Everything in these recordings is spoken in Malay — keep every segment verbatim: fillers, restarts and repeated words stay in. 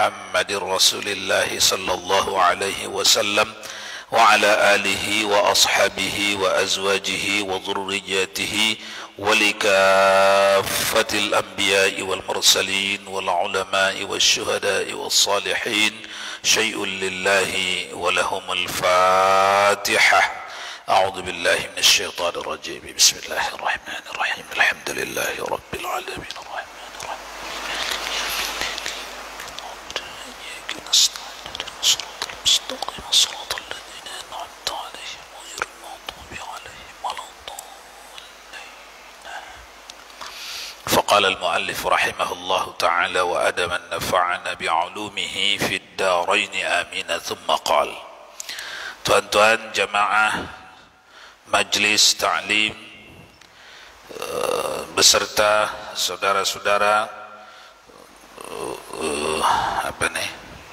محمد رسول الله صلى الله عليه وسلم وعلى آله وأصحابه وأزواجه وذرياته ولكافة الأنبياء والمرسلين والعلماء والشهداء والصالحين شيء لله ولهم الفاتحة. أعوذ بالله من الشيطان الرجيم. بسم الله الرحمن الرحيم. الحمد لله رب العالمين الرحمن الرحيم إياك نستعين صراط المستقيم صراط الذين أنعمت عليهم غير المغضوب عليهم ولا الضالين. فقال المؤلف رحمه الله تعالى وأدم نفعنا بعلومه في الدارين آمين. ثم قال: tuan-tuan jamaah majlis ta'lim uh, beserta saudara-saudara uh, uh, apa nih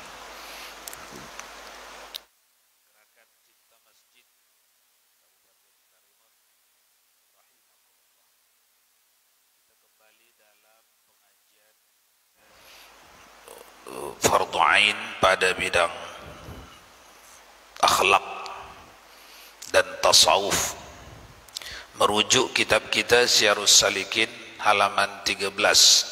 fardhu ain pada bidang akhlak dan tasawuf, merujuk kitab kita Syiarus Salikin halaman tiga belas.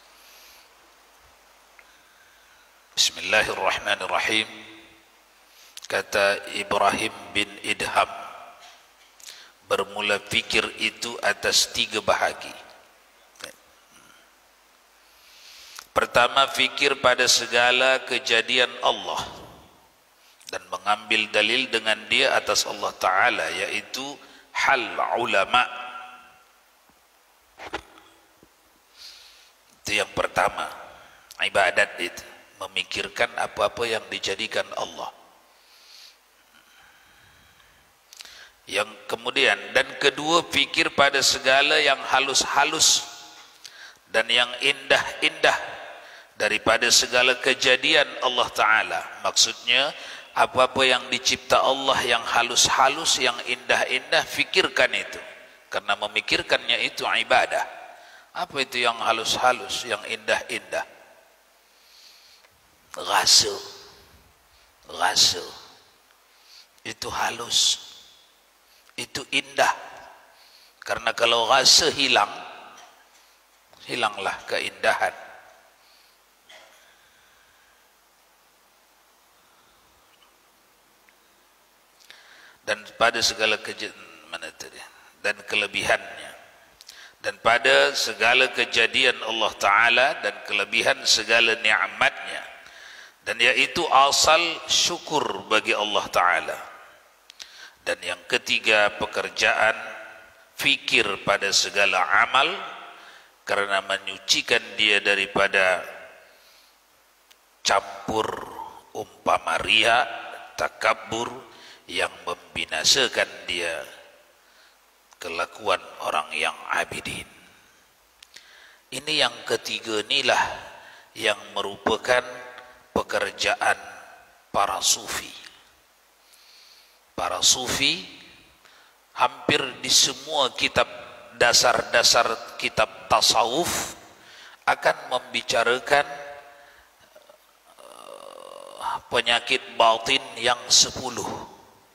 Bismillahirrahmanirrahim. Kata Ibrahim bin Idham, bermula fikir itu atas tiga bahagi. Pertama, fikir pada segala kejadian Allah dan mengambil dalil dengan dia atas Allah Ta'ala, yaitu hal ulama. Itu yang pertama, ibadat itu, memikirkan apa-apa yang dijadikan Allah. Yang kemudian, dan kedua, fikir pada segala yang halus-halus dan yang indah-indah daripada segala kejadian Allah Ta'ala. Maksudnya, apa-apa yang dicipta Allah yang halus-halus, yang indah-indah, fikirkan itu. Karena memikirkannya itu ibadah. Apa itu yang halus-halus, yang indah-indah? Rasa. Rasa. Itu halus. Itu indah. Karena kalau rasa hilang, hilanglah keindahan. Dan pada segala kejadian mana tadi dan kelebihannya, dan pada segala kejadian Allah Ta'ala dan kelebihan segala nikmatnya, dan yaitu asal syukur bagi Allah Ta'ala. Dan yang ketiga, pekerjaan fikir pada segala amal karena menyucikan dia daripada campur umpama riya, takabur yang membinasakan dia, kelakuan orang yang abidin. Ini yang ketiga, inilah yang merupakan pekerjaan para sufi. Para sufi hampir di semua kitab dasar-dasar kitab tasawuf akan membicarakan penyakit batin yang sepuluh.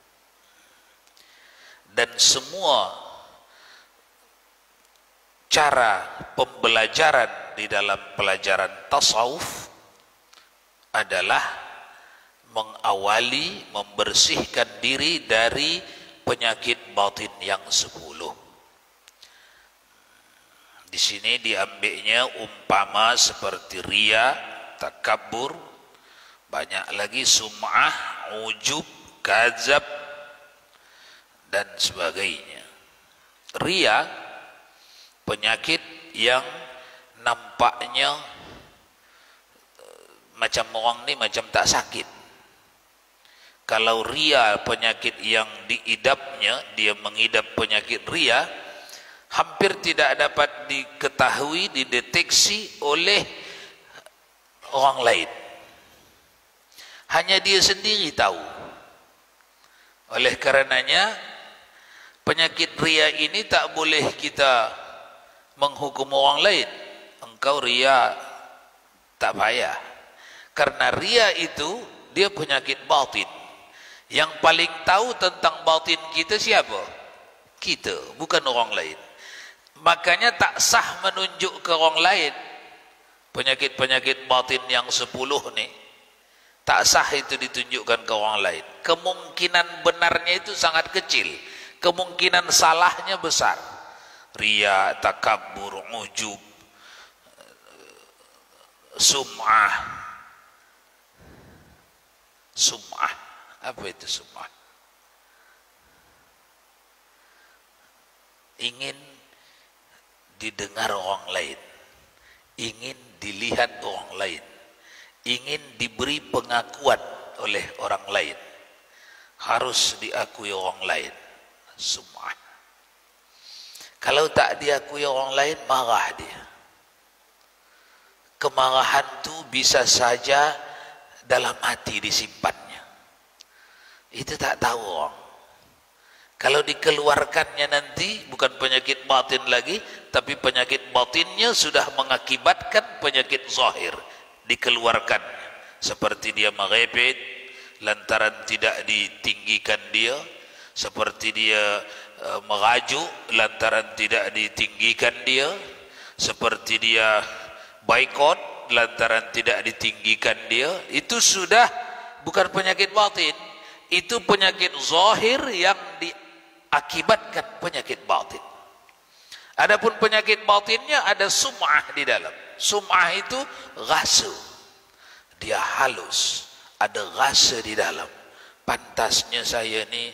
Dan semua cara pembelajaran di dalam pelajaran tasawuf adalah mengawali, membersihkan diri dari penyakit batin yang sepuluh. Di sini diambilnya umpama seperti riya, takabur, banyak lagi sum'ah, ujub, kadzab, dan sebagainya. Riya, penyakit yang nampaknya macam orang ni macam tak sakit. Kalau riya penyakit yang diidapnya, dia mengidap penyakit riya, hampir tidak dapat diketahui, dideteksi oleh orang lain. Hanya dia sendiri tahu. Oleh karenanya, penyakit riya ini tak boleh kita menghukum orang lain. Engkau riya, tak payah. Karena ria itu dia penyakit batin. Yang paling tahu tentang batin kita siapa? Kita, bukan orang lain. Makanya tak sah menunjuk ke orang lain. Penyakit-penyakit batin yang sepuluh nih, tak sah itu ditunjukkan ke orang lain. Kemungkinan benarnya itu sangat kecil, kemungkinan salahnya besar. Ria, takabur, ujub, sum'ah. Sum'ah, apa itu sum'ah? Ingin didengar orang lain, ingin dilihat orang lain, ingin diberi pengakuan oleh orang lain, harus diakui orang lain. Sum'ah. Kalau tak diakui orang lain, marah dia. Kemarahan itu bisa saja dalam hati disimpannya. Itu tak tahu orang. Kalau dikeluarkannya nanti bukan penyakit batin lagi, tapi penyakit batinnya sudah mengakibatkan penyakit zahir. Dikeluarkannya. Seperti dia merepet lantaran tidak ditinggikan dia, seperti dia e, merajuk lantaran tidak ditinggikan dia, seperti dia boikot lantaran tidak ditinggikan dia. Itu sudah bukan penyakit batin, itu penyakit zahir yang diakibatkan penyakit batin. Adapun penyakit batinnya ada sum'ah di dalam. Sum'ah itu rasa, dia halus, ada rasa di dalam. Pantasnya saya ni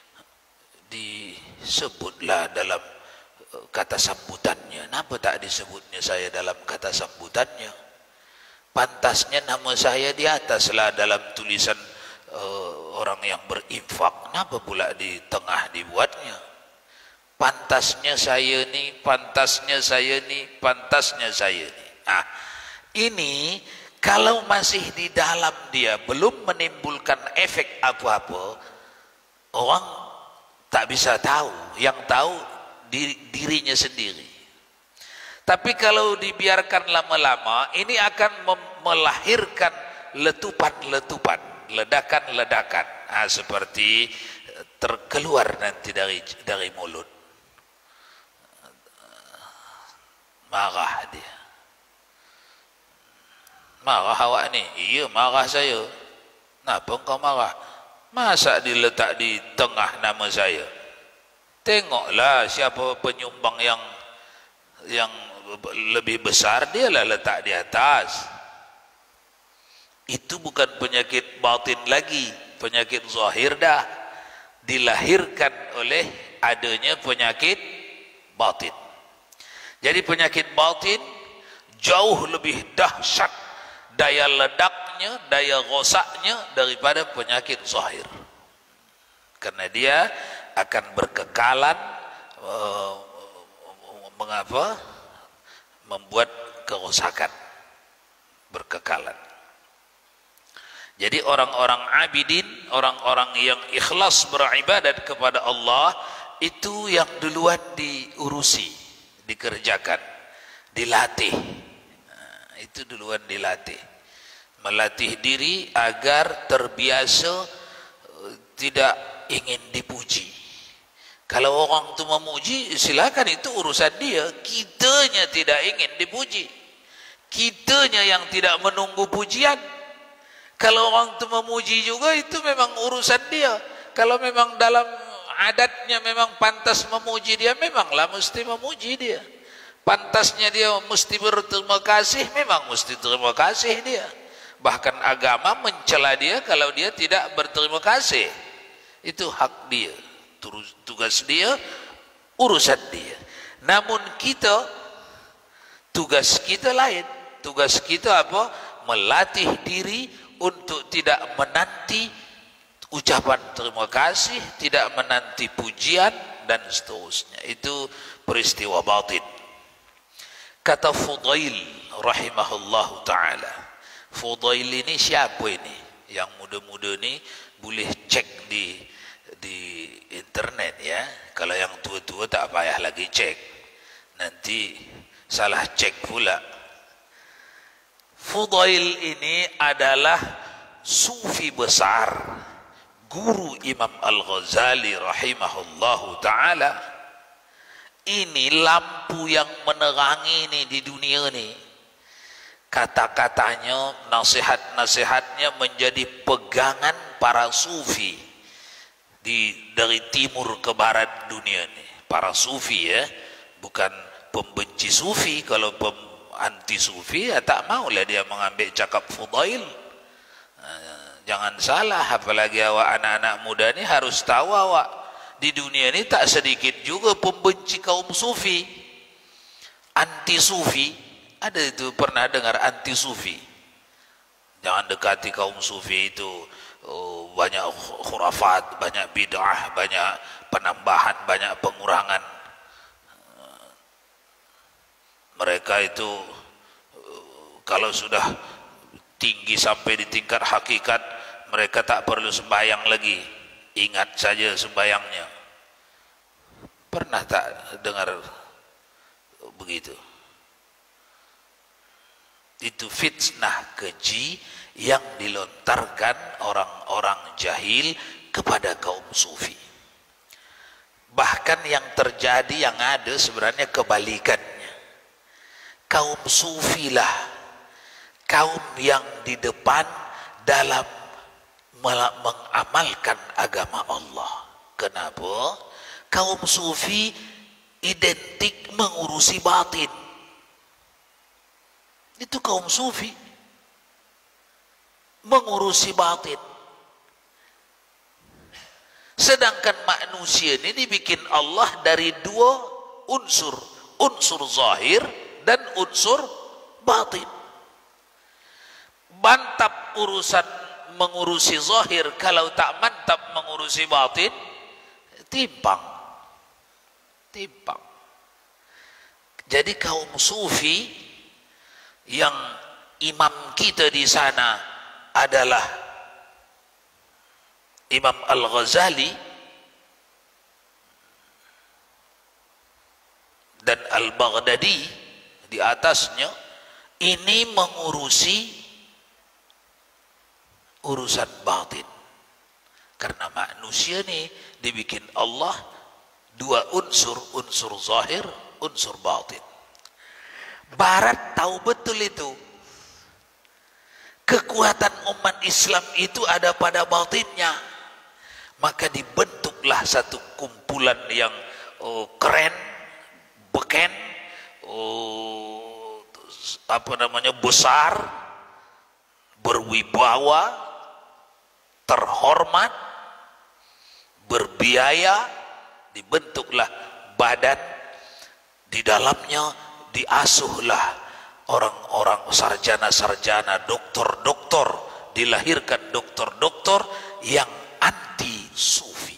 disebutlah dalam kata sambutannya. Kenapa tak disebutnya saya dalam kata sambutannya? Pantasnya nama saya di ataslah dalam tulisan uh, orang yang berinfak. Kenapa pula di tengah dibuatnya? Pantasnya saya ni, pantasnya saya ni, pantasnya saya ni. Nah, ini kalau masih di dalam dia belum menimbulkan efek apa-apa, orang tak bisa tahu. Yang tahu diri, dirinya sendiri. Tapi kalau dibiarkan lama-lama, ini akan melahirkan letupan-letupan, ledakan-ledakan. Nah, seperti terkeluar nanti dari dari mulut. Marah dia. Marah awak ni? Iya, marah saya. Kenapa engkau marah? Masa diletak di tengah nama saya? Tengoklah siapa penyumbang yang yang lebih besar, dia lah letak di atas. Itu bukan penyakit batin lagi, penyakit zahir dah, dilahirkan oleh adanya penyakit batin. Jadi penyakit batin jauh lebih dahsyat daya ledaknya, daya rosaknya daripada penyakit zahir. Karena dia akan berkekalan, uh, mengapa? Membuat kerosakan, berkekalan. Jadi orang-orang abidin, orang-orang yang ikhlas beribadat kepada Allah, itu yang duluan diurusi, dikerjakan, dilatih. Nah, itu duluan dilatih. Melatih diri agar terbiasa tidak ingin dipuji. Kalau orang itu memuji, silakan, itu urusan dia. Kitanya tidak ingin dipuji. Kitanya yang tidak menunggu pujian. Kalau orang itu memuji juga, itu memang urusan dia. Kalau memang dalam adatnya memang pantas memuji dia, memanglah mesti memuji dia. Pantasnya dia mesti berterima kasih, memang mesti terima kasih dia. Bahkan agama mencela dia kalau dia tidak berterima kasih. Itu hak dia, tugas dia, urusan dia. Namun kita, tugas kita lain. Tugas kita apa? Melatih diri untuk tidak menanti ucapan terima kasih, tidak menanti pujian, dan seterusnya. Itu peristiwa batin. Kata Fudail rahimahullahu ta'ala. Fudail ini siapa ini? Yang muda-muda ini boleh cek di di internet ya. Kalau yang tua-tua tak payah lagi cek, nanti salah cek pula. Fudail ini adalah sufi besar, guru Imam Al-Ghazali rahimahullahu ta'ala. Ini lampu yang menerangi ini di dunia ini. Kata-katanya, nasihat-nasihatnya menjadi pegangan para sufi di dari timur ke barat dunia ini. Para sufi ya, bukan pembenci sufi. Kalau pem, anti sufi ya tak maulah dia mengambil cakap fudail. Jangan salah, apalagi awak anak-anak muda ini harus tahu awak di dunia ini tak sedikit juga pembenci kaum sufi, anti sufi. Ada itu, pernah dengar anti sufi? Jangan dekati kaum sufi itu, oh, banyak khurafat, banyak bid'ah, banyak penambahan, banyak pengurangan. Mereka itu kalau sudah tinggi sampai di tingkat hakikat, mereka tak perlu sembahyang lagi, ingat saja sembahyangnya. Pernah tak dengar begitu? Itu fitnah keji yang dilontarkan orang-orang jahil kepada kaum sufi. Bahkan yang terjadi, yang ada sebenarnya kebalikannya. Kaum sufilah kaum yang di depan dalam mengamalkan agama Allah. Kenapa? Kaum sufi identik mengurusi batin. Itu kaum sufi mengurusi batin. Sedangkan manusia ini dibikin Allah dari dua unsur, unsur zahir dan unsur batin. Mantap urusan mengurusi zahir, kalau tak mantap mengurusi batin, timpang. Timpang. Jadi kaum sufi yang imam kita di sana adalah Imam Al-Ghazali dan Al-Baghdadi di atasnya, ini mengurusi urusan batin. Karena manusia ini dibikin Allah dua unsur, unsur zahir, unsur batin. Barat tahu betul itu. Kekuatan umat Islam itu ada pada batinnya. Maka dibentuklah satu kumpulan yang oh, keren, beken, oh, apa namanya, besar, berwibawa, terhormat, berbiaya. Dibentuklah badan, di dalamnya diasuhlah orang-orang sarjana-sarjana, doktor-doktor, dilahirkan doktor-doktor yang anti sufi.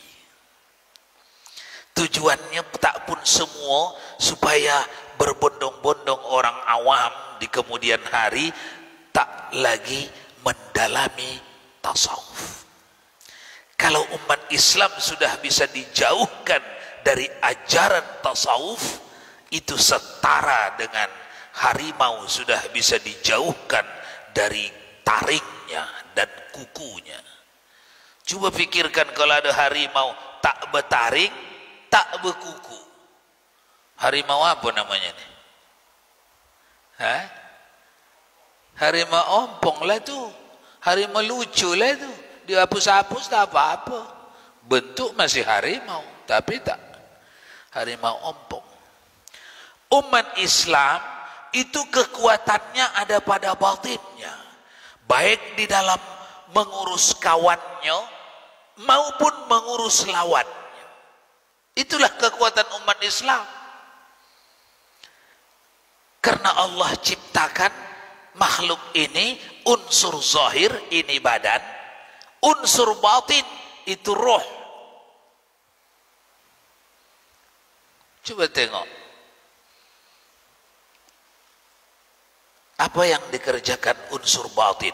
Tujuannya tak pun semua supaya berbondong-bondong orang awam di kemudian hari tak lagi mendalami tasawuf. Kalau umat Islam sudah bisa dijauhkan dari ajaran tasawuf, itu setara dengan harimau sudah bisa dijauhkan dari taringnya dan kukunya. Coba pikirkan kalau ada harimau tak bertaring, tak berkuku. Harimau apa namanya nih? Hah? Harimau ompong lah tu. Harimau lucu lah tu. Dihapus-hapus tak apa-apa. Bentuk masih harimau, tapi tak harimau ompong. Umat Islam itu kekuatannya ada pada batinnya, baik di dalam mengurus kawannya maupun mengurus lawannya. Itulah kekuatan umat Islam. Karena Allah ciptakan makhluk ini, unsur zahir ini badan, unsur batin itu roh. Coba tengok apa yang dikerjakan unsur batin.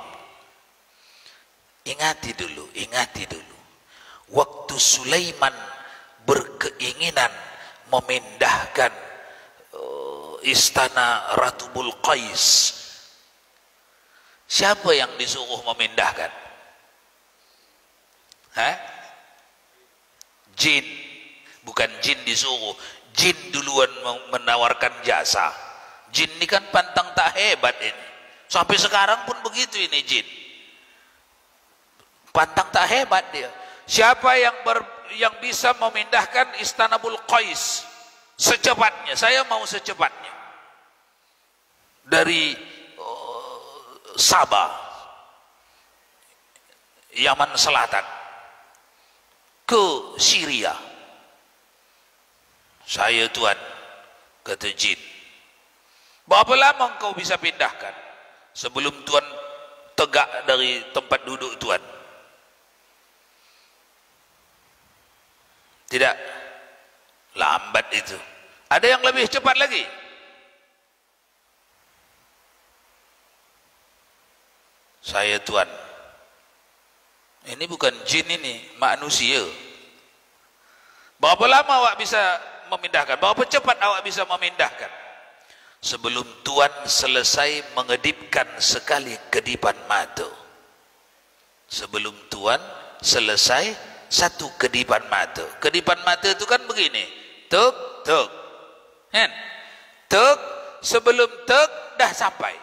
Ingati dulu, ingati dulu. Waktu Sulaiman berkeinginan memindahkan uh, istana Ratu Bulqais Siapa yang disuruh memindahkan? Hah? Jin. Bukan jin disuruh, jin duluan menawarkan jasa. Jin ini kan pantang tak hebat ini. Sampai sekarang pun begitu ini jin. Pantang tak hebat dia. Siapa yang ber, yang bisa memindahkan Istanbul Qais secepatnya? Saya mau secepatnya. Dari uh, Sabah, Yaman Selatan ke Syria. Saya tuan, kata jin. Berapa lama engkau bisa pindahkan sebelum tuan tegak dari tempat duduk tuan? Tidak, lambat itu. Ada yang lebih cepat lagi? Saya tuan, ini bukan jin, ini manusia. Berapa lama awak bisa memindahkan? Berapa cepat awak bisa memindahkan? Sebelum tuan selesai mengedipkan sekali kedipan mata. Sebelum tuan selesai satu kedipan mata. Kedipan mata itu kan begini, tuk tuk, kan? Tuk, sebelum tuk dah sampai.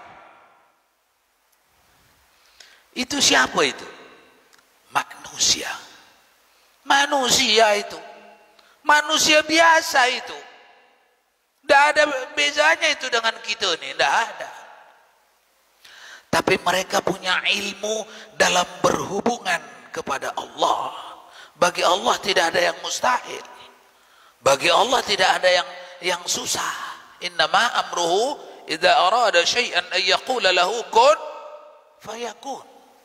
Itu siapa itu? Manusia. Manusia itu. Manusia biasa itu. Tidak ada bezanya itu dengan kita nih, tidak ada. Tapi mereka punya ilmu dalam berhubungan kepada Allah. Bagi Allah tidak ada yang mustahil. Bagi Allah tidak ada yang yang susah. Innama amruhu idza arada syai'an an yaqula lahu kun fayakun.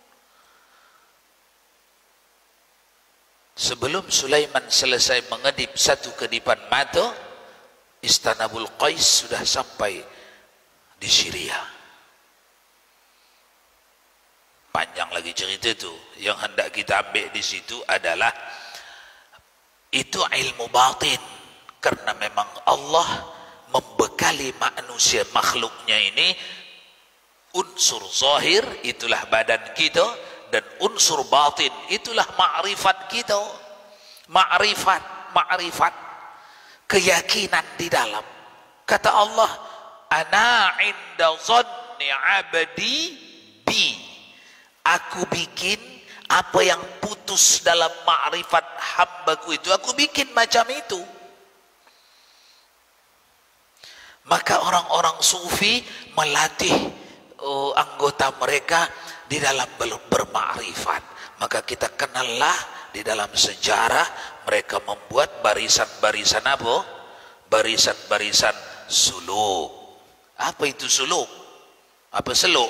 Sebelum Sulaiman selesai mengedip satu kedipan mata, Istanbul Qais sudah sampai di Syria. Panjang lagi cerita itu. Yang hendak kita ambil di situ adalah itu ilmu batin, karena memang Allah membekali manusia makhluknya ini unsur zahir, itulah badan kita, dan unsur batin itulah ma'rifat kita. Ma'rifat, ma'rifat, keyakinan di dalam. Kata Allah, ana inda zanni abdi bi. Aku bikin apa yang putus dalam ma'rifat hambaku itu, aku bikin macam itu. Maka orang-orang sufi melatih uh, anggota mereka di dalam bermakrifat. Maka kita kenallah di dalam sejarah mereka membuat barisan-barisan apa? Barisan-barisan suluk. Apa itu suluk? Apa seluk?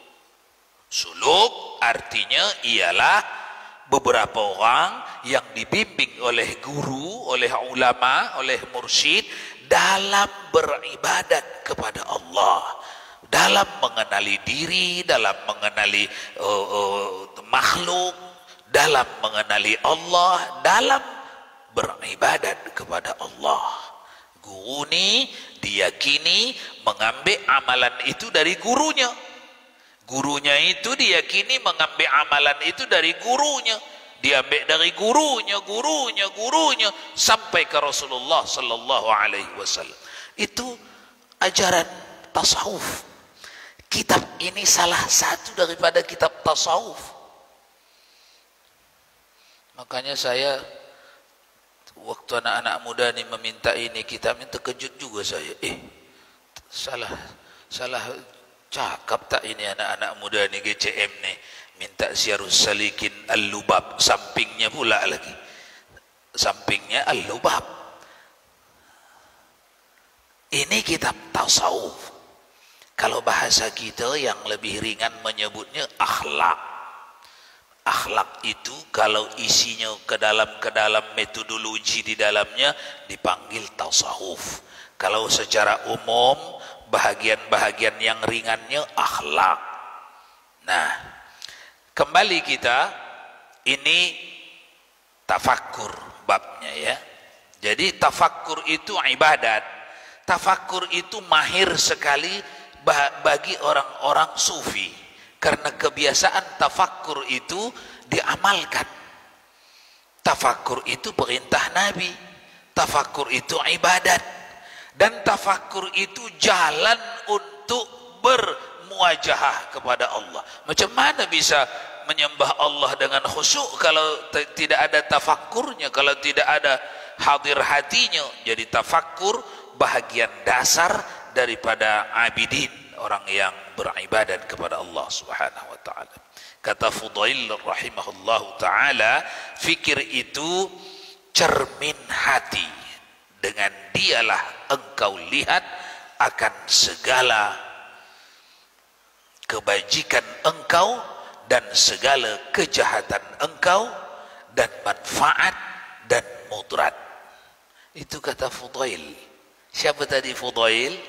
Suluk artinya ialah beberapa orang yang dibimbing oleh guru, oleh ulama, oleh mursyid dalam beribadat kepada Allah, dalam mengenali diri, dalam mengenali uh, uh, makhluk, dalam mengenali Allah, dalam beribadat kepada Allah. Guru ini diyakini mengambil amalan itu dari gurunya. Gurunya itu diyakini mengambil amalan itu dari gurunya. Diambil dari gurunya, gurunya, gurunya sampai ke Rasulullah sallallahu alaihi wasallam. Itu ajaran tasawuf. Kitab ini salah satu daripada kitab tasawuf. Makanya saya waktu anak-anak muda ini meminta ini kitab ini, terkejut juga saya. Eh, salah salah cakap tak ini anak-anak muda ini G C M nih. Minta Syarus Salikin Al-Lubab, sampingnya pula lagi. Sampingnya Al-Lubab. Ini kitab tasawuf. Kalau bahasa kita yang lebih ringan menyebutnya akhlak. Akhlak itu kalau isinya ke dalam ke dalam metodologi di dalamnya dipanggil tasawuf. Kalau secara umum bahagian-bahagian yang ringannya akhlak. Nah, kembali kita ini tafakkur babnya ya. Jadi tafakkur itu ibadat. Tafakkur itu mahir sekali bagi orang-orang sufi. Karena kebiasaan tafakkur itu diamalkan. Tafakkur itu perintah Nabi. Tafakkur itu ibadat. Dan tafakkur itu jalan untuk bermuajahah kepada Allah. Macam mana bisa menyembah Allah dengan khusyuk kalau tidak ada tafakkurnya, kalau tidak ada hadir hatinya? Jadi tafakkur bahagian dasar daripada abidin, orang yang beribadat kepada Allah Subhanahu wa taala. Kata Fudail rahimahullahu taala, fikir itu cermin hati. Dengan dialah engkau lihat akan segala kebajikan engkau dan segala kejahatan engkau dan manfaat dan mudarat. Itu kata Fudail. Siapa tadi Fudail?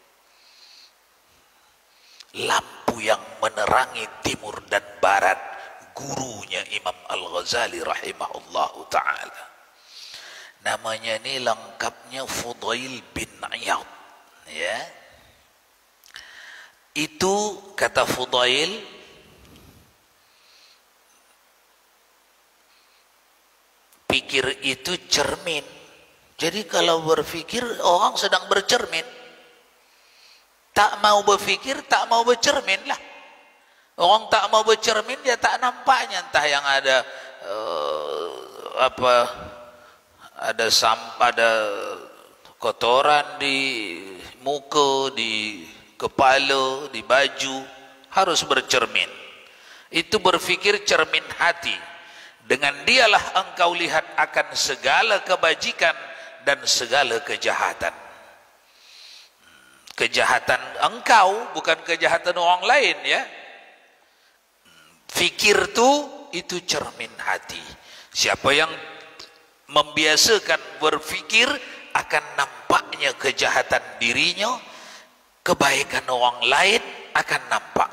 Lampu yang menerangi timur dan barat, gurunya Imam Al-Ghazali rahimahullahu ta'ala. Namanya ini lengkapnya Fudail bin Iyad, ya. Itu kata Fudail, pikir itu cermin. Jadi kalau berfikir, orang sedang bercermin. Tak mau berfikir, tak mau bercermin lah. Orang tak mau bercermin, dia tak nampaknya. Entah yang ada uh, apa, ada sampah, ada kotoran di muka, di kepala, di baju, harus bercermin. Itu berfikir cermin hati. Dengan dialah engkau lihat akan segala kebajikan dan segala kejahatan. Kejahatan engkau, bukan kejahatan orang lain, ya. Fikir tu itu cermin hati. Siapa yang membiasakan berfikir, akan nampaknya kejahatan dirinya, kebaikan orang lain akan nampak.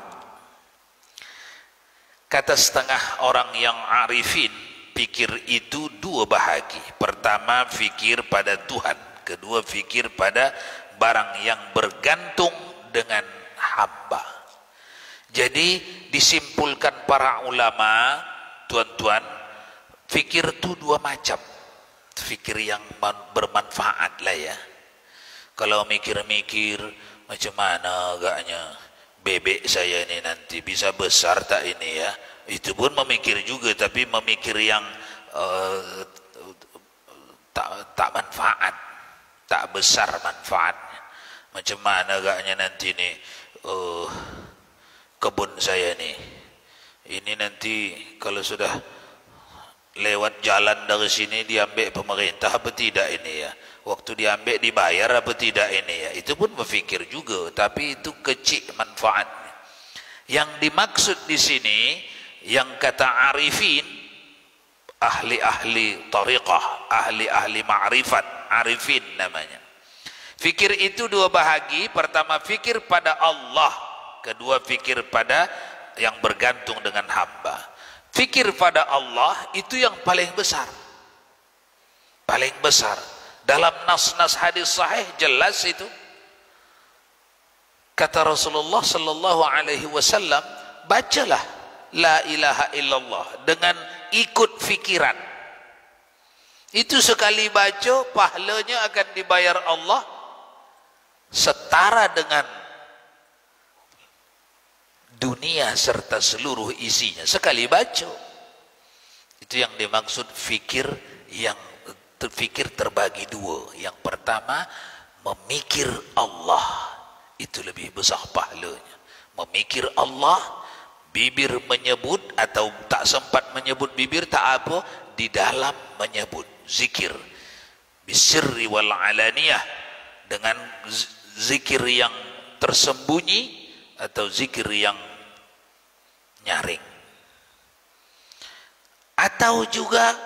Kata setengah orang yang arifin, fikir itu dua bahagi. Pertama, fikir pada Tuhan. Kedua, fikir pada barang yang bergantung dengan hamba. Jadi disimpulkan para ulama, tuan-tuan, fikir itu dua macam. Fikir yang bermanfaat lah, ya. Kalau mikir-mikir macam mana agaknya bebek saya ini nanti bisa besar tak ini, ya, itu pun memikir juga, tapi memikir yang uh, tak, tak manfaat, tak besar manfaatnya. Macam mana agaknya nanti ni uh, kebun saya ni, ini nanti kalau sudah lewat jalan dari sini diambil pemerintah apa tidak ini, ya. Waktu diambil dibayar apa tidak ini, ya. Itu pun berfikir juga, tapi itu kecil manfaatnya. Yang dimaksud di sini, yang kata arifin, ahli-ahli tariqah, ahli-ahli ma'rifat, arifin namanya. Fikir itu dua bahagi. Pertama, fikir pada Allah. Kedua, fikir pada yang bergantung dengan hamba. Fikir pada Allah itu yang paling besar. Paling besar. Dalam nas-nas hadis sahih jelas itu. Kata Rasulullah sallallahu alaihi wasallam, bacalah la ilaha illallah dengan ikut fikiran. Itu sekali baca, pahalanya akan dibayar Allah setara dengan dunia serta seluruh isinya sekali baca. Itu yang dimaksud fikir yang fikir terbagi dua. Yang pertama, memikir Allah, itu lebih besar pahalanya. Memikir Allah, bibir menyebut atau tak sempat menyebut bibir, tak apa, di dalam menyebut zikir bisirri wal alaniyah, dengan zikir yang tersembunyi atau zikir yang nyaring. Atau juga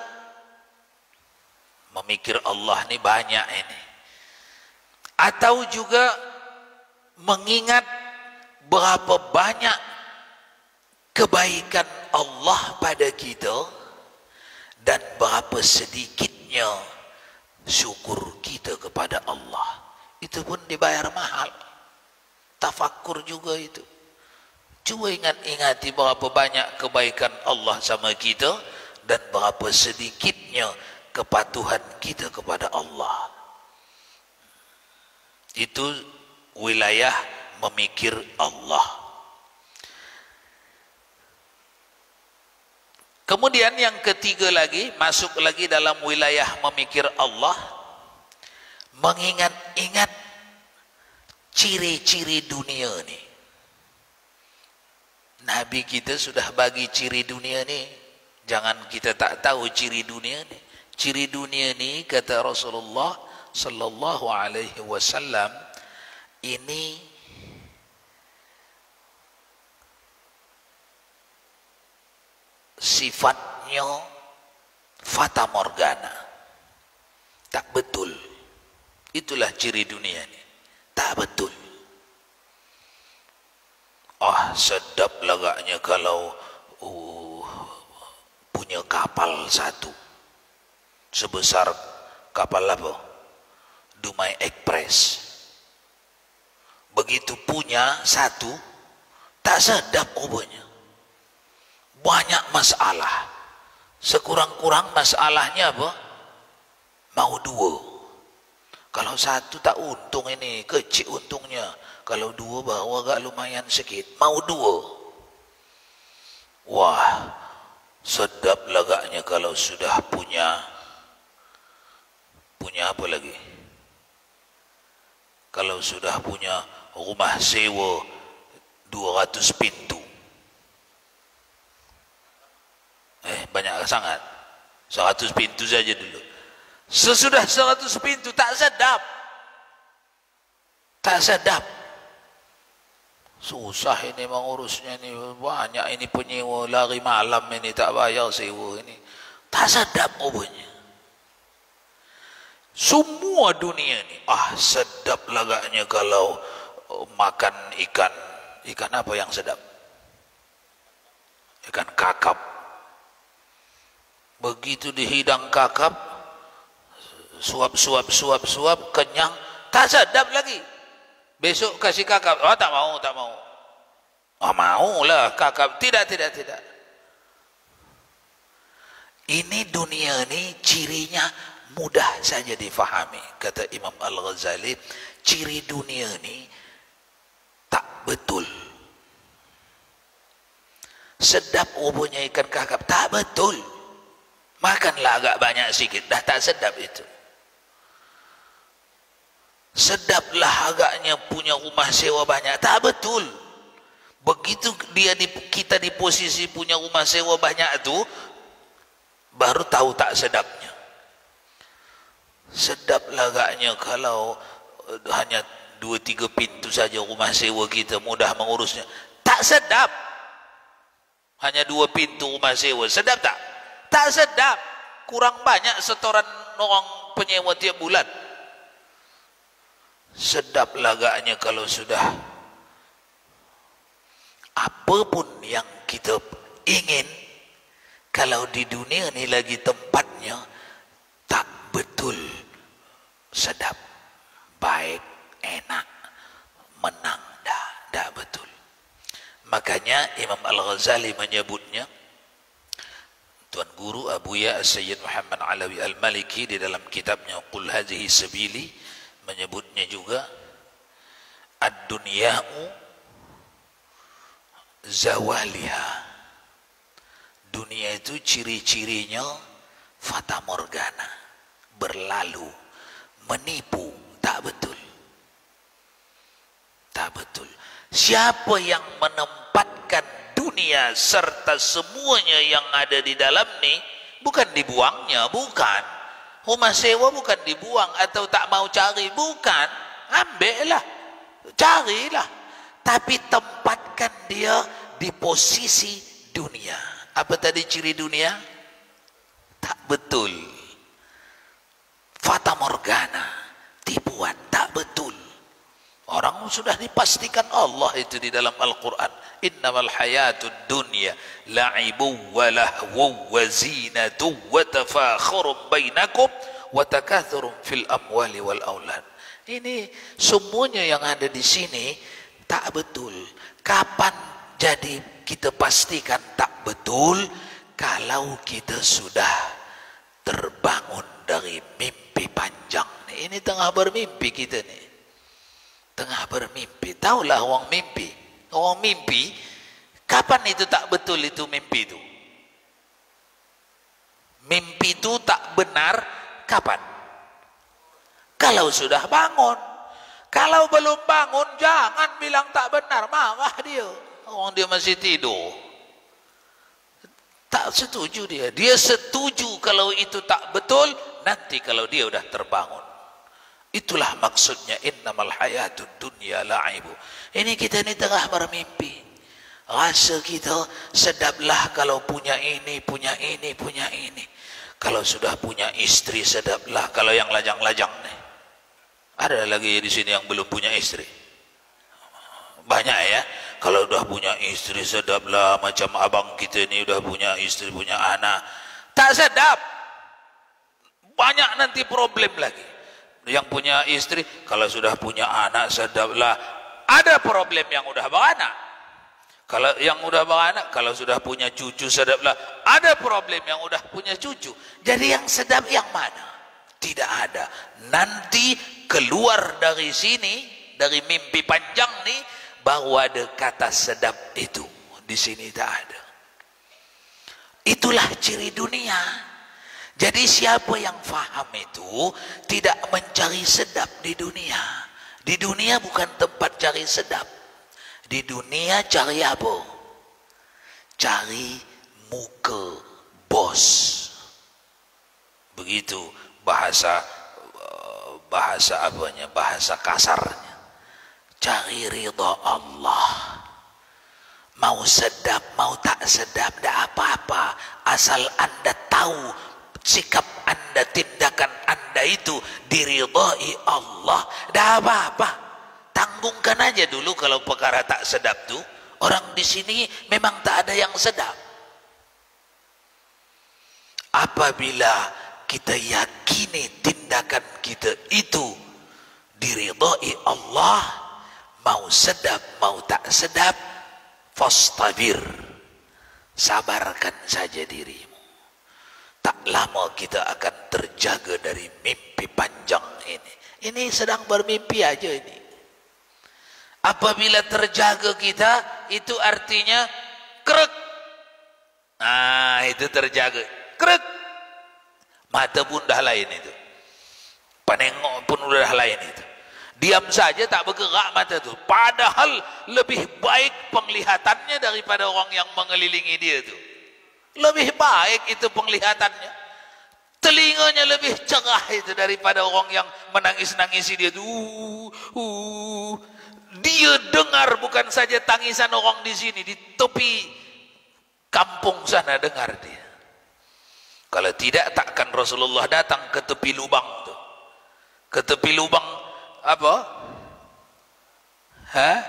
memikir Allah ini banyak ini. Atau juga mengingat berapa banyak kebaikan Allah pada kita dan berapa sedikitnya syukur kita kepada Allah. Itu pun dibayar mahal. Tafakkur juga itu. Cuba ingat-ingati berapa banyak kebaikan Allah sama kita dan berapa sedikitnya kepatuhan kita kepada Allah. Itu wilayah memikir Allah. Kemudian yang ketiga lagi, masuk lagi dalam wilayah memikir Allah, mengingat-ingat ciri-ciri dunia ni. Nabi kita sudah bagi ciri dunia ni. Jangan kita tak tahu ciri dunia ni. Ciri dunia ni, kata Rasulullah sallallahu alaihi wasallam, ini sifatnya fata morgana. Tak betul. Itulah ciri dunia ni. Tak betul. Ah, sedap lagaknya kalau uh, punya kapal satu sebesar kapal apa? Dumai Express. Begitu punya satu, tak sedap rupanya. Banyak masalah. Sekurang-kurang masalahnya apa? Mau dua. Kalau satu tak untung ini, kecil untungnya. Kalau dua baru agak lumayan sikit. Mau dua. Wah, sedap lagaknya kalau sudah punya. Punya apa lagi? Kalau sudah punya rumah sewa dua ratus pintu. Eh, banyak sangat. seratus pintu saja dulu. Sesudah seratus pintu tak sedap. Tak sedap. Susah ini mengurusnya ini, banyak ini penyewa lari malam ini tak bayar sewa ini. Tak sedap rupanya. Semua dunia ini, ah sedap lagaknya kalau makan ikan. Ikan apa yang sedap? Ikan kakap. Begitu dihidang kakap, suap suap suap suap, kenyang, tak sedap lagi. Besok kasih kakap, oh tak mau, tak mau. Oh maulah kakap, tidak, tidak, tidak. Ini dunia ini cirinya mudah saja difahami. Kata Imam Al-Ghazali, ciri dunia ini tak betul. Sedap rupanya ikan kakap, tak betul. Makanlah agak banyak sikit, dah tak sedap itu. Sedaplah agaknya punya rumah sewa banyak, tak betul. Begitu dia di, kita di posisi punya rumah sewa banyak itu, baru tahu tak sedapnya. Sedaplah agaknya kalau hanya dua tiga pintu saja rumah sewa kita, mudah mengurusnya. Tak sedap. Hanya dua pintu rumah sewa, sedap tak? Tak sedap. Kurang banyak setoran orang penyewa tiap bulan. Sedap lagaknya kalau sudah apapun yang kita ingin, kalau di dunia ini lagi tempatnya tak betul sedap, baik, enak, menang, dah, dah betul. Makanya Imam Al-Ghazali menyebutnya, Tuan Guru Abuya Sayyid Muhammad Alawi Al-Maliki di dalam kitabnya Qul Hadhihi Sabili menyebutnya juga, ad-dunya'u zawaliha. Dunia itu ciri-cirinya fata morgana, berlalu, menipu, tak betul. Tak betul. Siapa yang menempatkan dunia serta semuanya yang ada di dalam ni, bukan dibuangnya, bukan. Rumah sewa bukan dibuang atau tak mau cari, bukan. Ambillah, carilah. Tapi tempatkan dia di posisi dunia. Apa tadi ciri dunia? Tak betul. Fata morgana, tipuan, tak betul. Orang sudah dipastikan Allah itu di dalam Al-Quran. Innamal hayatud dunya la'ibu wa lahwu wa zinatu wa tafakhurum bainakum wa takathurum fil amwali wal aulad. Ini semuanya yang ada di sini tak betul. Kapan Jadi kita pastikan tak betul kalau kita sudah terbangun dari mimpi panjang. Ini tengah bermimpi kita nih. Tengah bermimpi. Taulah orang mimpi. Orang mimpi, kapan itu tak betul itu mimpi itu? Mimpi itu tak benar kapan? Kalau sudah bangun. Kalau belum bangun, jangan bilang tak benar. Marah dia. Orang dia masih tidur. Tak setuju dia. Dia setuju kalau itu tak betul, nanti kalau dia sudah terbangun. Itulah maksudnya innamal hayatud dunya la'ibu. Ini kita ni tengah bermimpi. Rasa kita sedaplah kalau punya ini, punya ini, punya ini. Kalau sudah punya istri sedaplah. Kalau yang lajang-lajang nih. Ada lagi di sini yang belum punya istri. Banyak ya. Kalau sudah punya istri sedaplah. Macam abang kita ni sudah punya istri, punya anak. Tak sedap. Banyak nanti problem lagi. Yang punya istri, kalau sudah punya anak sedaplah. Ada problem yang sudah beranak. Kalau yang sudah beranak, kalau sudah punya cucu sedaplah. Ada problem yang sudah punya cucu. Jadi yang sedap yang mana? Tidak ada. Nanti keluar dari sini, dari mimpi panjang nih, baru ada kata sedap itu. Di sini tak ada. Itulah ciri dunia. Jadi siapa yang faham itu tidak mencari sedap di dunia. Di dunia bukan tempat cari sedap. Di dunia cari apa? Cari muka bos. Begitu bahasa bahasa apanya? Bahasa kasarnya. Cari ridha Allah. Mau sedap, mau tak sedap, tak apa-apa. Asal Anda tahu sikap Anda, tindakan Anda itu diridhai Allah, dah apa-apa. Tanggungkan aja dulu kalau perkara tak sedap tuh. Orang di sini memang tak ada yang sedap. Apabila kita yakini tindakan kita itu diridhai Allah, mau sedap mau tak sedap, fastabir, sabarkan saja dirimu. Tak lama kita akan terjaga dari mimpi panjang ini. Ini sedang bermimpi aja ini. Apabila terjaga kita, itu artinya krek. Nah, itu terjaga. Krek. Mata pun dah lain itu. Penengok pun udah lain itu. Diam saja tak bergerak mata itu. Padahal lebih baik penglihatannya daripada orang yang mengelilingi dia itu. Lebih baik itu penglihatannya. Telinganya lebih cerah itu daripada orang yang menangis-nangisi dia itu. Uh, uh. Dia dengar bukan saja tangisan orang di sini, di tepi kampung sana dengar dia. Kalau tidak, takkan Rasulullah datang ke tepi lubang itu. Ke tepi lubang apa? Hah?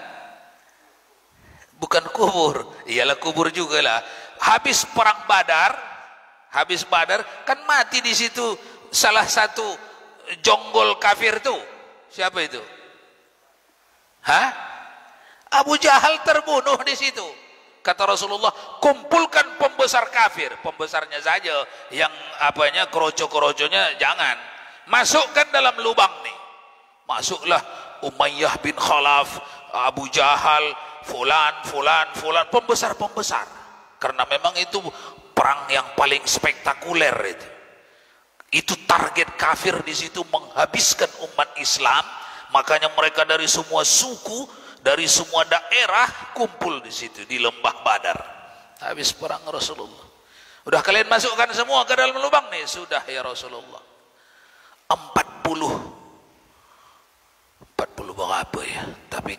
Bukan kubur. Iyalah kubur juga lah. Habis perang Badar, habis Badar kan mati di situ salah satu jonggol kafir tuh. Siapa itu? Hah? Abu Jahal terbunuh di situ. Kata Rasulullah, kumpulkan pembesar kafir, pembesarnya saja, yang apanya keroco-keroconya jangan. Masukkan dalam lubang nih. Masuklah Umayyah bin Khalaf, Abu Jahal, fulan, fulan, fulan, pembesar-pembesar. Karena memang itu perang yang paling spektakuler itu. Itu target kafir di situ menghabiskan umat Islam. Makanya mereka dari semua suku, dari semua daerah kumpul di situ di lembah Badar. Habis perang Rasulullah. Udah kalian masukkan semua ke dalam lubang nih? Sudah ya Rasulullah. empat puluh empat puluh berapa ya? Tapi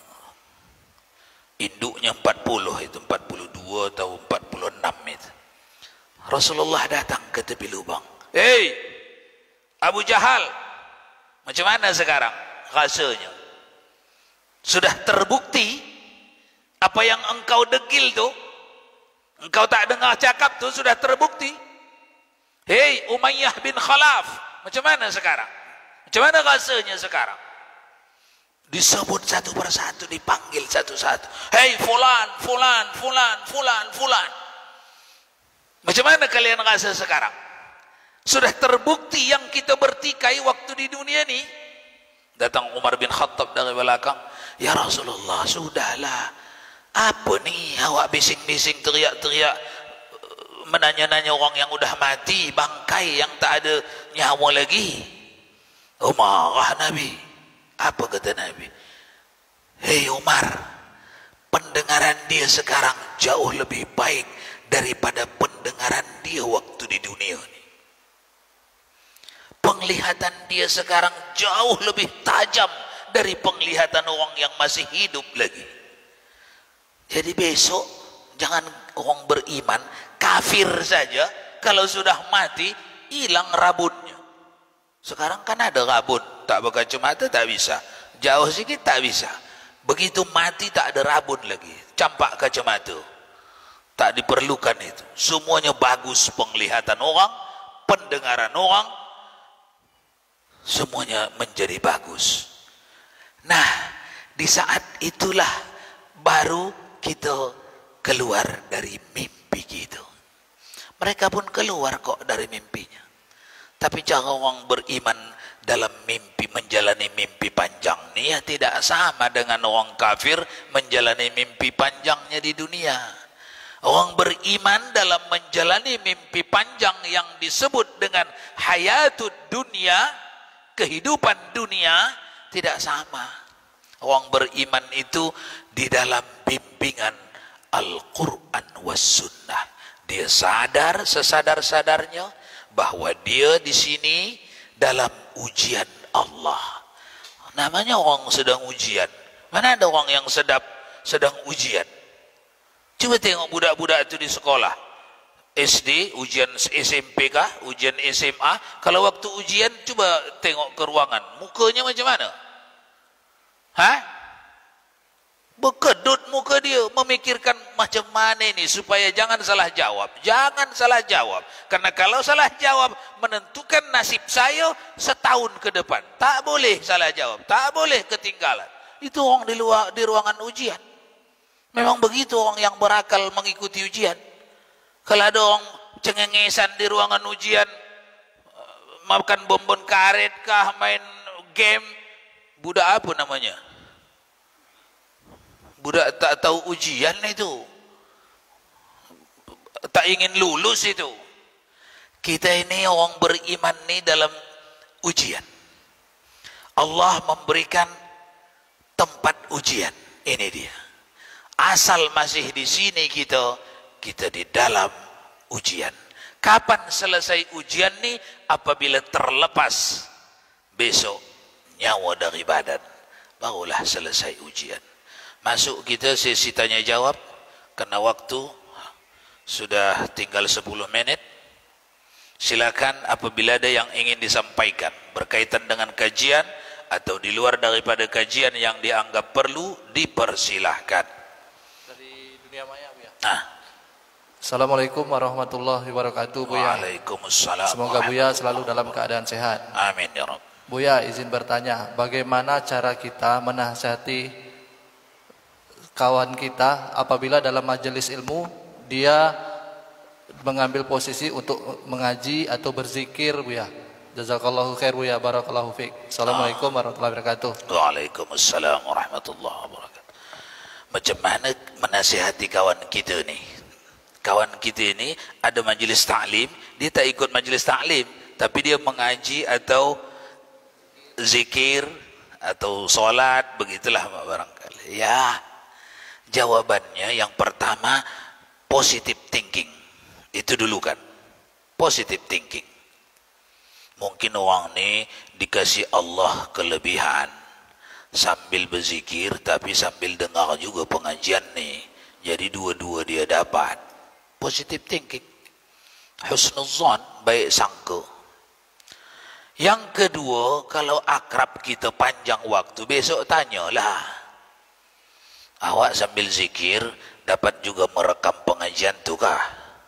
induknya empat puluh itu, empat puluh dua atau empat puluh enam itu. Rasulullah datang ke tepi lubang. Hei Abu Jahal, macam mana sekarang rasanya? Sudah terbukti apa yang engkau degil tuh, engkau tak dengar cakap tuh, sudah terbukti. Hei Umayyah bin Khalaf, macam mana sekarang? Macam mana rasanya sekarang? Disebut satu persatu, dipanggil satu-satu. Hei fulan, fulan, fulan, fulan, fulan. Macam mana kalian rasa sekarang? Sudah terbukti yang kita bertikai waktu di dunia ini. Datang Umar bin Khattab dari belakang. Ya Rasulullah, sudahlah. Apa nih awak bising-bising teriak-teriak menanya-nanya orang yang udah mati, bangkai yang tak ada nyawa lagi. Oh, marah Nabi. Apa kata Nabi? Hei Umar, pendengaran dia sekarang jauh lebih baik daripada pendengaran dia waktu di dunia ini. Penglihatan dia sekarang jauh lebih tajam dari penglihatan orang yang masih hidup lagi. Jadi besok jangan orang beriman, kafir saja kalau sudah mati hilang rabunnya. Sekarang kan ada rabun, tak berkacamata tak bisa, jauh sikit tak bisa. Begitu mati tak ada rabun lagi, campak kacamata. Tak diperlukan itu. Semuanya bagus, penglihatan orang, pendengaran orang, semuanya menjadi bagus. Nah, di saat itulah baru kita keluar dari mimpi kita. Mereka pun keluar kok dari mimpinya. Tapi cara orang beriman dalam mimpi, menjalani mimpi panjang ini ya tidak sama dengan orang kafir menjalani mimpi panjangnya di dunia. Orang beriman dalam menjalani mimpi panjang yang disebut dengan hayatud dunia, kehidupan dunia, tidak sama. Orang beriman itu di dalam bimbingan Al-Quran was Sunnah. Dia sadar sesadar-sadarnya bahwa dia di sini dalam ujian Allah. Namanya orang sedang ujian. Mana ada orang yang sedap sedang ujian? Coba tengok budak-budak itu di sekolah. S D, ujian S M P kah, ujian S M A. Kalau waktu ujian coba tengok ke ruangan. Mukanya macam mana? Hah? Berkedut muka dia, memikirkan macam mana ini supaya jangan salah jawab. Jangan salah jawab. Karena kalau salah jawab menentukan nasib saya setahun ke depan. Tak boleh salah jawab, tak boleh ketinggalan. Itu orang di luar di ruangan ujian. Memang begitu orang yang berakal mengikuti ujian. Kalau ada orang cengengesan di ruangan ujian, makan bonbon karet kah, main game, budak apa namanya? Budak tak tahu ujian itu, tak ingin lulus itu. Kita ini orang beriman ini dalam ujian. Allah memberikan tempat ujian. Ini dia. Asal masih di sini kita, kita di dalam ujian. Kapan selesai ujian ini? Apabila terlepas besok nyawa dari badan, barulah selesai ujian. Masuk kita sesi tanya jawab, karena waktu sudah tinggal sepuluh menit. Silakan apabila ada yang ingin disampaikan berkaitan dengan kajian atau di luar daripada kajian yang dianggap perlu, dipersilahkan. Dari dunia maya, Bu ya. Nah. Assalamualaikum warahmatullahi wabarakatuh, Bu ya. Waalaikumsalam. Semoga Bu ya selalu dalam keadaan sehat. Amin ya Rabb. Bu ya, izin bertanya, bagaimana cara kita menasihati kawan kita apabila dalam majelis ilmu dia mengambil posisi untuk mengaji atau berzikir, Bu ya. Jazakallahu khair, Bu ya, barakallahu fiik. Assalamualaikum warahmatullahi wabarakatuh. Waalaikumsalam warahmatullahi wabarakatuh. Macam mana menasihati kawan kita ni? Kawan kita ini ada majelis ta'lim, dia tak ikut majelis ta'lim, tapi dia mengaji atau zikir atau solat, begitulah barangkali. Ya, jawabannya yang pertama positive thinking. Itu dulu kan, positive thinking. Mungkin orang ni dikasih Allah kelebihan, sambil berzikir tapi sambil dengar juga pengajian ni, jadi dua-dua dia dapat. Positive thinking, husnuzan, baik sangka. Yang kedua, kalau akrab kita panjang waktu, besok tanyalah, awak sambil zikir dapat juga merekam pengajian tu kah?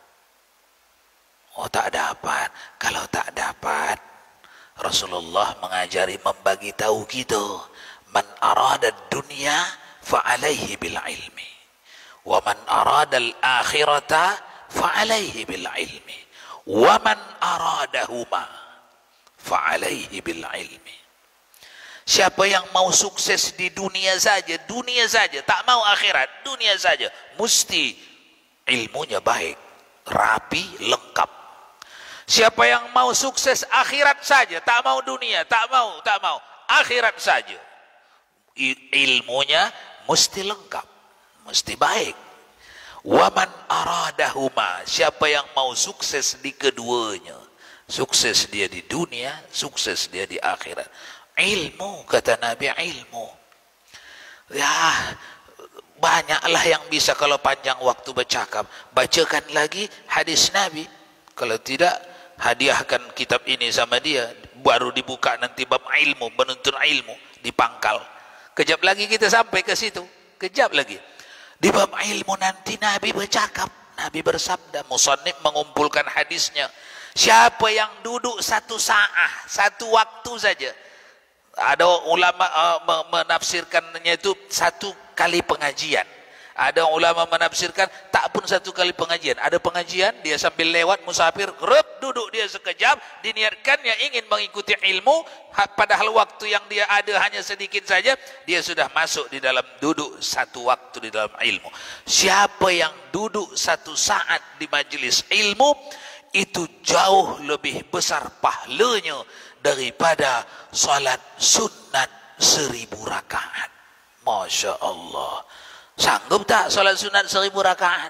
Oh, tak dapat. Kalau tak dapat, Rasulullah mengajari membagi tahu kita Man arada dunya fa'alaihi bil ilmi wa man arada al akhirata fa'alaihi bil ilmi wa man aradahuma fa'alaihi bil ilmi. Siapa yang mau sukses di dunia saja, dunia saja, tak mau akhirat, dunia saja, mesti ilmunya baik, rapi, lengkap. Siapa yang mau sukses akhirat saja, tak mau dunia, tak mau, tak mau, akhirat saja, ilmunya mesti lengkap, mesti baik. Waman aradahuma, siapa yang mau sukses di keduanya, sukses dia di dunia, sukses dia di akhirat. Ilmu, kata Nabi, ilmu. Ya, banyaklah yang bisa kalau panjang waktu bercakap. Bacakan lagi hadis Nabi. Kalau tidak, hadiahkan kitab ini sama dia. Baru dibuka nanti bab ilmu, menuntut ilmu di pangkal. Kejap lagi kita sampai ke situ. Kejap lagi. Di bab ilmu nanti Nabi bercakap. Nabi bersabda, musannif mengumpulkan hadisnya. Siapa yang duduk satu saat, satu waktu saja. Ada ulama uh, menafsirkannya itu satu kali pengajian. Ada ulama menafsirkan tak pun satu kali pengajian. Ada pengajian, dia sambil lewat musafir, rep, duduk dia sekejap, diniatkannya ingin mengikuti ilmu, padahal waktu yang dia ada hanya sedikit saja, dia sudah masuk di dalam duduk satu waktu di dalam ilmu. Siapa yang duduk satu saat di majelis ilmu, itu jauh lebih besar pahalanya daripada salat sunat seribu rakaat. Masya Allah. Sanggup tak salat sunat seribu rakaat?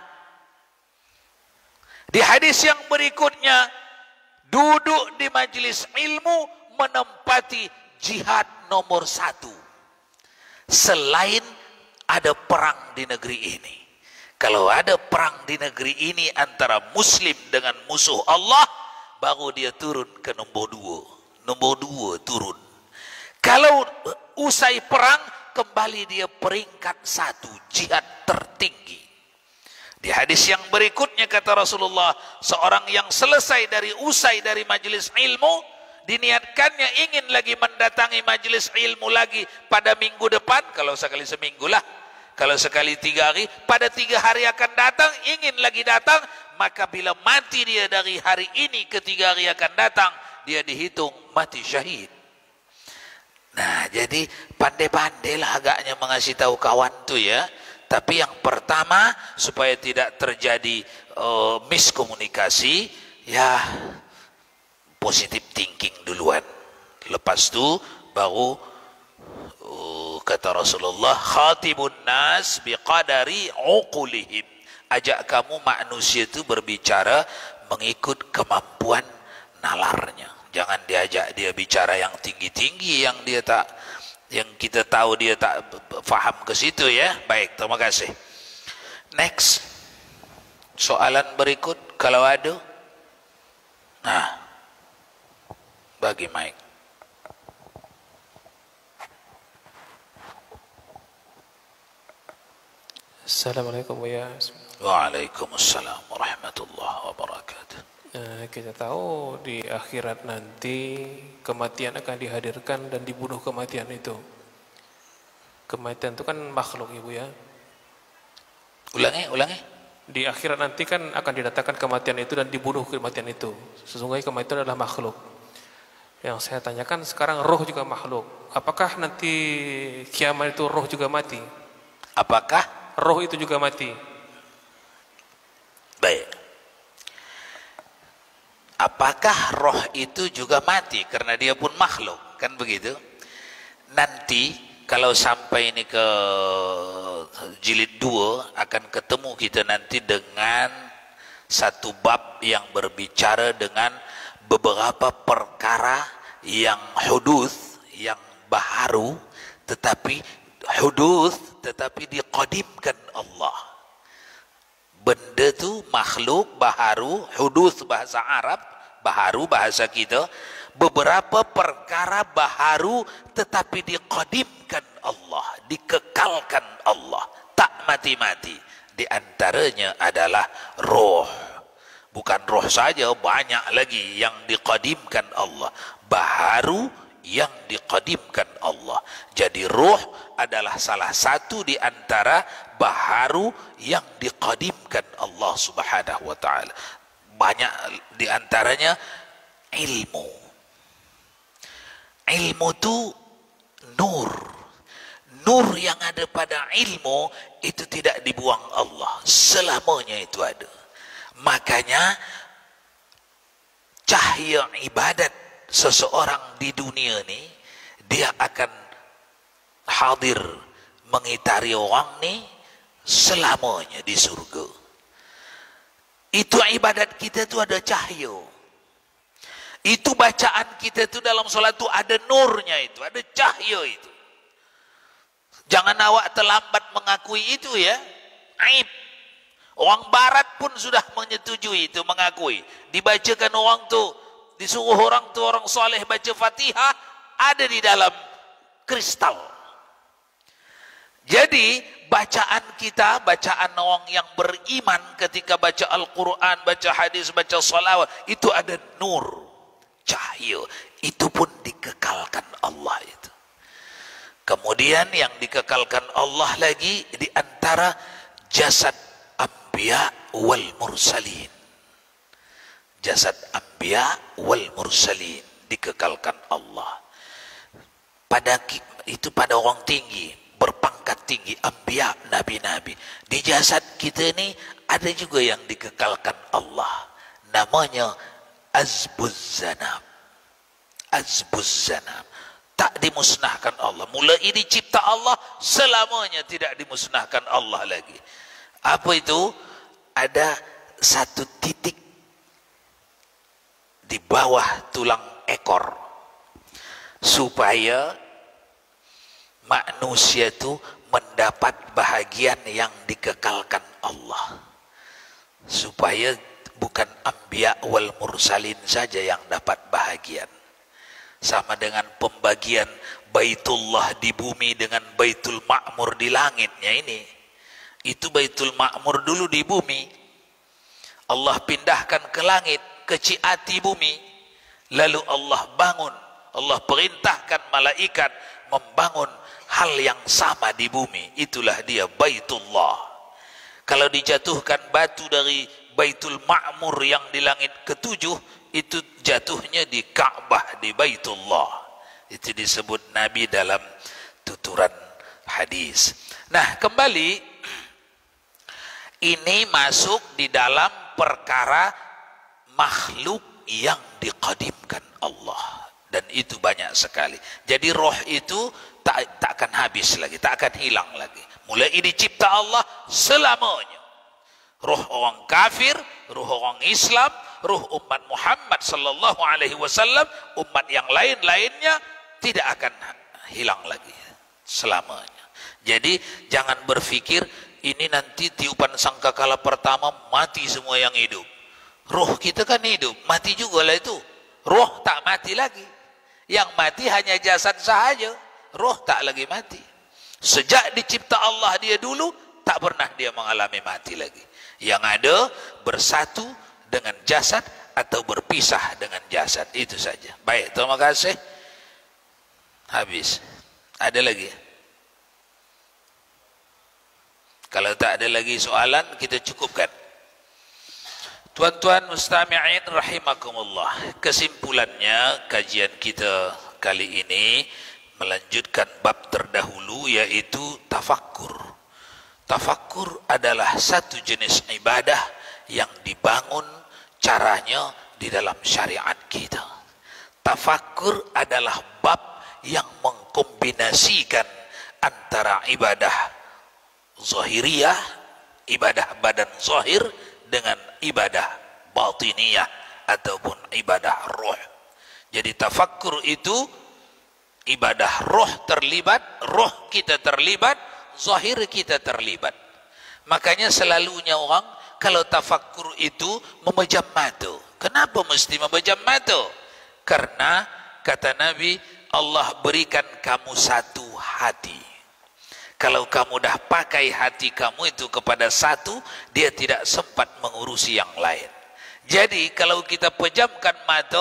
Di hadis yang berikutnya, duduk di majelis ilmu menempati jihad nomor satu. Selain ada perang di negeri ini. Kalau ada perang di negeri ini antara muslim dengan musuh Allah, baru dia turun ke nombor dua. Nombor dua turun. Kalau usai perang, kembali dia peringkat satu, jihad tertinggi. Di hadis yang berikutnya kata Rasulullah, seorang yang selesai dari usai dari majelis ilmu, diniatkannya ingin lagi mendatangi majelis ilmu lagi pada minggu depan, kalau sekali seminggu lah, kalau sekali tiga hari, pada tiga hari akan datang, ingin lagi datang, maka bila mati dia dari hari ini ke tiga hari akan datang, dia dihitung mati syahid. Nah, jadi pandai-pandailah agaknya mengasih tahu kawan tu ya. Tapi yang pertama, supaya tidak terjadi uh, miskomunikasi, ya positive thinking duluan. Lepas tu baru uh, kata Rasulullah, khatibun nas biqadari uqulihim. Ajak kamu manusia itu berbicara mengikut kemampuan nalarnya. Jangan diajak dia bicara yang tinggi-tinggi yang dia tak, yang kita tahu dia tak faham ke situ ya. Baik, terima kasih. Next. Soalan berikut kalau ada. Nah. Bagi mic. Assalamualaikum ya. Waalaikumsalam warahmatullahi wabarakatuh. Nah, kita tahu di akhirat nanti kematian akan dihadirkan dan dibunuh kematian itu. Kematian itu kan makhluk Ibu ya. Ulangi, ulangi. Di akhirat nanti kan akan didatangkan kematian itu dan dibunuh kematian itu. Sesungguhnya kematian adalah makhluk. Yang saya tanyakan sekarang, roh juga makhluk. Apakah nanti kiamat itu roh juga mati? Apakah? Roh itu juga mati. Baik. Apakah roh itu juga mati karena dia pun makhluk, kan begitu? Nanti kalau sampai ini ke jilid dua akan ketemu kita nanti dengan satu bab yang berbicara dengan beberapa perkara yang huduth, yang baharu, tetapi huduth tetapi diqadimkan Allah. Benda tu makhluk, baharu, huduth bahasa Arab, baharu bahasa kita, beberapa perkara baharu tetapi diqadimkan Allah, dikekalkan Allah, tak mati-mati. Di antaranya adalah roh. Bukan roh saja, banyak lagi yang diqadimkan Allah. Baharu yang diqadimkan Allah. Jadi ruh adalah salah satu di antara baharu yang diqadimkan Allah Subhanahu wa taala. Banyak di antaranya ilmu. Ilmu itu nur. Nur yang ada pada ilmu itu tidak dibuang Allah, selamanya itu ada. Makanya cahaya ibadat seseorang di dunia ni, dia akan hadir mengitari orang ni selamanya di surga. Itu ibadat kita tu ada cahaya. Itu bacaan kita tu dalam solat tu ada nurnya itu, ada cahaya itu. Jangan awak terlambat mengakui itu ya. Aib. Orang barat pun sudah menyetujui itu, mengakui. Dibacakan orang tu, disuruh orang tu, orang soleh baca Fatihah, ada di dalam kristal. Jadi bacaan kita, bacaan orang yang beriman ketika baca Al-Quran, baca hadis, baca salawat, itu ada nur, cahaya. Itu pun dikekalkan Allah itu. Kemudian yang dikekalkan Allah lagi di antara jasad Anbiya wal Mursalin. Jasad Anbiya wal Mursalin dikekalkan Allah. Pada itu pada orang tinggi, berpangkat tinggi, Anbiya, nabi-nabi. Di jasad kita ini ada juga yang dikekalkan Allah. Namanya Azbuz Zanab. Azbuz Zanab. Tak dimusnahkan Allah. Mulai dicipta Allah, selamanya tidak dimusnahkan Allah lagi. Apa itu? Ada satu titik di bawah tulang ekor, supaya manusia itu mendapat bahagian yang dikekalkan Allah. Supaya bukan Anbiya wal Mursalin saja yang dapat bahagian. Sama dengan pembagian Baitullah di bumi dengan Baitul Ma'mur di langitnya ini. Itu Baitul Ma'mur dulu di bumi. Allah pindahkan ke langit, ke ciati bumi. Lalu Allah bangun, Allah perintahkan malaikat membangun hal yang sama di bumi. Itulah dia Baitullah. Kalau dijatuhkan batu dari Baitul Ma'mur yang di langit ketujuh, itu jatuhnya di Ka'bah, di Baitullah. Itu disebut Nabi dalam tuturan hadis. Nah, kembali, ini masuk di dalam perkara makhluk yang diqadimkan Allah. Dan itu banyak sekali. Jadi roh itu tak, tak akan habis lagi, tak akan hilang lagi. Mulai dicipta Allah selamanya. Roh orang kafir, roh orang Islam, roh umat Muhammad sallallahu alaihi wasallam, umat yang lain-lainnya tidak akan hilang lagi selamanya. Jadi jangan berpikir ini nanti tiupan sangkakala pertama mati semua yang hidup. Roh kita kan hidup, mati juga lah itu. Roh tak mati lagi. Yang mati hanya jasad sahaja. Roh tak lagi mati. Sejak dicipta Allah dia dulu, tak pernah dia mengalami mati lagi. Yang ada bersatu dengan jasad atau berpisah dengan jasad, itu saja. Baik, terima kasih. Habis. Ada lagi? Kalau tak ada lagi soalan, kita cukupkan. Tuan-tuan mustami'in rahimakumullah. Kesimpulannya kajian kita kali ini melanjutkan bab terdahulu, yaitu tafakkur. Tafakkur adalah satu jenis ibadah yang dibangun caranya di dalam syariat kita. Tafakkur adalah bab yang mengkombinasikan antara ibadah zahiriyah, ibadah badan zahir, dengan ibadah batiniyah ataupun ibadah roh. Jadi tafakkur itu ibadah roh terlibat, roh kita terlibat, zahir kita terlibat. Makanya selalunya orang kalau tafakkur itu memejam mata. Kenapa mesti memejam mata? Karena kata Nabi, Allah berikan kamu satu hati. Kalau kamu dah pakai hati kamu itu kepada satu, dia tidak sempat mengurusi yang lain. Jadi kalau kita pejamkan mata,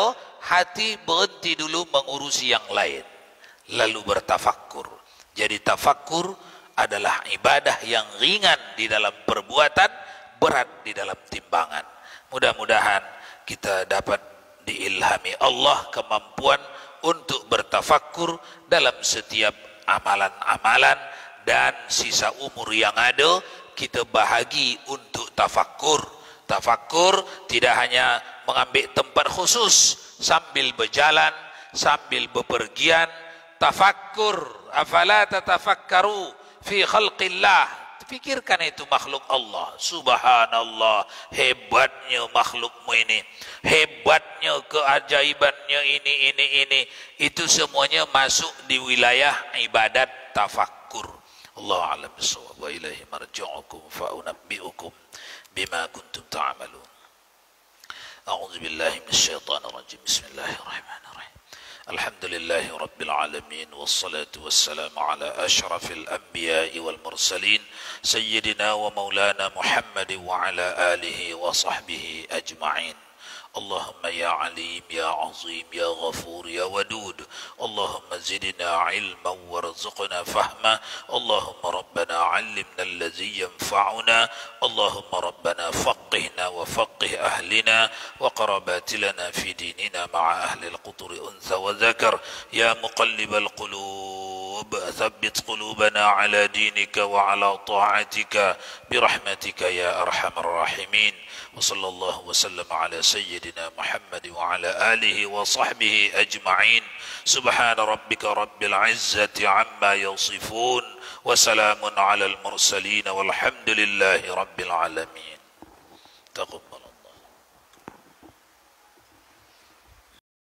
hati berhenti dulu mengurusi yang lain, lalu bertafakkur. Jadi tafakkur adalah ibadah yang ringan di dalam perbuatan, berat di dalam timbangan. Mudah-mudahan kita dapat diilhami Allah kemampuan untuk bertafakkur dalam setiap amalan-amalan, dan sisa umur yang ada kita bahagi untuk tafakkur. Tafakkur tidak hanya mengambil tempat khusus sambil berjalan, sambil bepergian. Tafakkur, afala tatafakkaru fi khalqillah. Fikirkan itu makhluk Allah. Subhanallah, hebatnya makhlukmu ini, hebatnya keajaibannya ini, ini, ini. Itu semuanya masuk di wilayah ibadat tafakkur. Allah a'lam bissawab, wa ilaihi marji'ukum fa unabbi'ukum bima kuntum ta'malun. A'udzu billahi minasyaitonir rajim. Bismillahirrahmanirrahim. Alhamdulillahi rabbil alamin, wassalatu wassalamu ala asyrafil anbiya'i wal mursalin sayyidina wa maulana Muhammad wa ala alihi wa sahbihi ajma'in. Allahumma ya alim ya azim ya ghafur ya wadud. Allahumma zidna ilman warzuqna fahma. Allahumma rabbana allimna allazi yanfa'una. Allahumma rabbana faqihna wa faqih ahlina wa qarabatilana fi dinina ma'a ahli al-qutur untha wa zakar. Ya muqallibal qulub thabbit qulubana ala dinika wa ala ta'atika birahmatika ya arhamar rahimin. Wa sallallahu wa sallam ala sayyidina Muhammad wa ala alihi wa sahbihi ajma'in. Subhana rabbika rabbil izzati amma yasifun wa salamun ala al-mursalin walhamdulillahi rabbil alamin. Taqabbal.